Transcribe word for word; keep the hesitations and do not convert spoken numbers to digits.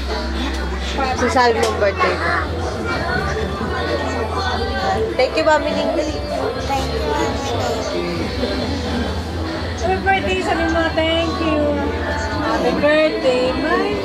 Si Salmon birthday ko. Thank you, Mami Ning. Thank you, Mami. Happy birthday, sabi mo, thank you. Happy birthday, my